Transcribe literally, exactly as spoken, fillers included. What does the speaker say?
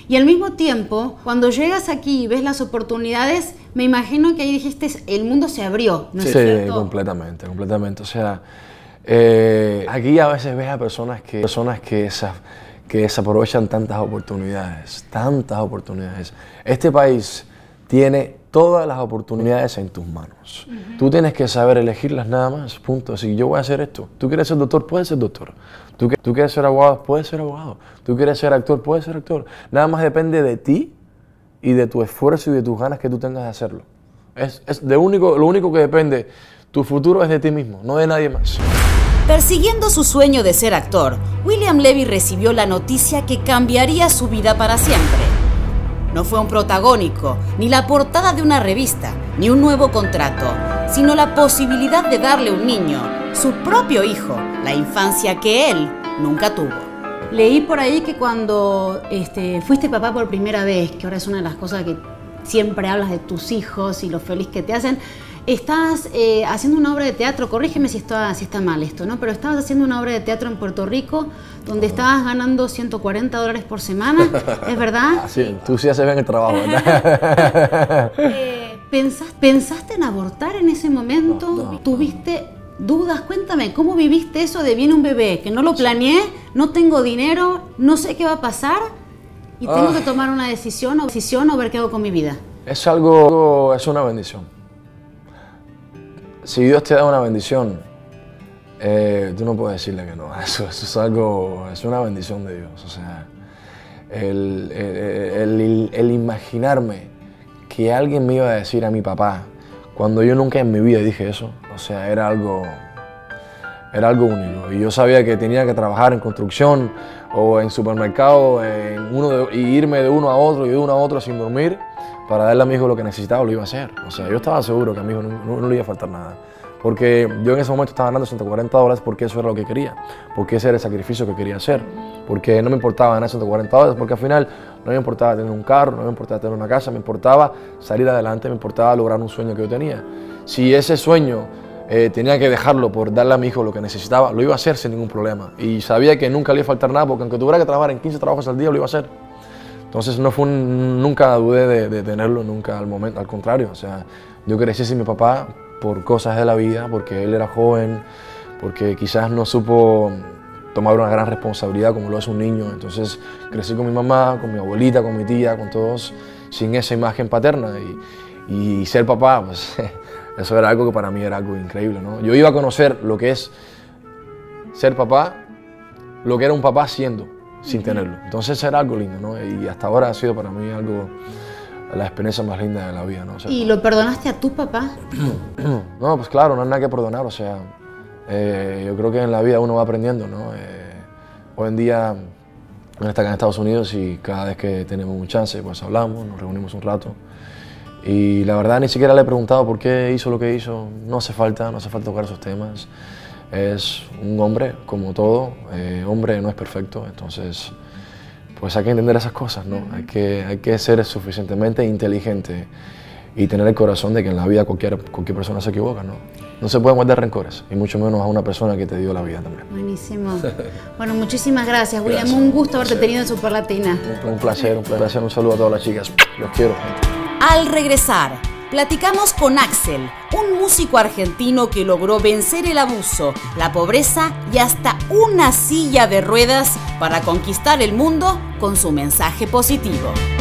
Y al mismo tiempo, cuando llegas aquí y ves las oportunidades, me imagino que ahí dijiste, el mundo se abrió, ¿no es sí, cierto? Sí, completamente, completamente. O sea, eh, aquí a veces ves a personas que, personas que, esa, que desaprovechan tantas oportunidades, tantas oportunidades. Este país tiene todas las oportunidades en tus manos. Uh-huh. Tú tienes que saber elegirlas nada más, punto. Si yo voy a hacer esto, tú quieres ser doctor, puedes ser doctor. Tú, tú quieres ser abogado, puedes ser abogado. Tú quieres ser actor, puedes ser actor. Nada más depende de ti y de tu esfuerzo y de tus ganas que tú tengas de hacerlo. Es, es de único, lo único que depende, tu futuro es de ti mismo, no de nadie más. Persiguiendo su sueño de ser actor, William Levy recibió la noticia que cambiaría su vida para siempre. No fue un protagónico, ni la portada de una revista, ni un nuevo contrato, sino la posibilidad de darle a un niño, su propio hijo, la infancia que él nunca tuvo. Leí por ahí que cuando este, fuiste papá por primera vez, que ahora es una de las cosas que siempre hablas de tus hijos y lo feliz que te hacen, estás eh, haciendo una obra de teatro, corrígeme si está, si está mal esto, ¿no? Pero estabas haciendo una obra de teatro en Puerto Rico donde estabas ganando ciento cuarenta dólares por semana, ¿es verdad? Sí, tú sí haces bien el trabajo, ¿verdad? eh, ¿pensás, ¿Pensaste en abortar en ese momento? No, no, ¿Tuviste dudas? Cuéntame, ¿cómo viviste eso de viene un bebé que no lo planeé, no tengo dinero, no sé qué va a pasar y tengo ah. que tomar una decisión o, decisión o ver qué hago con mi vida? Es algo, es una bendición. Si Dios te da una bendición, eh, tú no puedes decirle que no. Eso, eso es algo, es una bendición de Dios. O sea, el, el, el, el imaginarme que alguien me iba a decir a mi papá, cuando yo nunca en mi vida dije eso, o sea, era algo, era algo único. Y yo sabía que tenía que trabajar en construcción o en supermercado, en uno de, y irme de uno a otro y de uno a otro sin dormir, para darle a mi hijo lo que necesitaba, lo iba a hacer. O sea, yo estaba seguro que a mi hijo no, no, no le iba a faltar nada. Porque yo en ese momento estaba ganando ciento cuarenta dólares porque eso era lo que quería. Porque ese era el sacrificio que quería hacer. Porque no me importaba ganar ciento cuarenta dólares, porque al final no me importaba tener un carro, no me importaba tener una casa, me importaba salir adelante, me importaba lograr un sueño que yo tenía. Si ese sueño eh, tenía que dejarlo por darle a mi hijo lo que necesitaba, lo iba a hacer sin ningún problema. Y sabía que nunca le iba a faltar nada, porque aunque tuviera que trabajar en quince trabajos al día, lo iba a hacer. Entonces no fue un, nunca dudé de, de tenerlo, nunca al momento, al contrario. O sea, yo crecí sin mi papá por cosas de la vida, porque él era joven, porque quizás no supo tomar una gran responsabilidad como lo es un niño. Entonces crecí con mi mamá, con mi abuelita, con mi tía, con todos, sin esa imagen paterna. Y, y ser papá, pues eso era algo que para mí era algo increíble, ¿no? Yo iba a conocer lo que es ser papá, lo que era un papá siendo, sin tenerlo. Entonces era algo lindo, ¿no? Y hasta ahora ha sido para mí algo, la experiencia más linda de la vida, ¿no? O sea, ¿y lo perdonaste a tu papá? No, pues claro, no hay nada que perdonar, o sea, eh, yo creo que en la vida uno va aprendiendo, ¿no? Eh, hoy en día, uno está acá en Estados Unidos y cada vez que tenemos un chance, pues hablamos, nos reunimos un rato. Y la verdad ni siquiera le he preguntado por qué hizo lo que hizo, no hace falta, no hace falta tocar esos temas. Es un hombre, como todo, eh, hombre no es perfecto, entonces pues hay que entender esas cosas, ¿no? Hay que, hay que ser suficientemente inteligente y tener el corazón de que en la vida cualquier, cualquier persona se equivoca, ¿no? No se pueden guardar rencores, y mucho menos a una persona que te dio la vida también. Buenísimo. Bueno, muchísimas gracias, William. Gracias. Un gusto haberte tenido en Super Latina. Un, un placer, un placer. Un saludo a todas las chicas. Los quiero. Al regresar, platicamos con Axel, un músico argentino que logró vencer el abuso, la pobreza y hasta una silla de ruedas para conquistar el mundo con su mensaje positivo.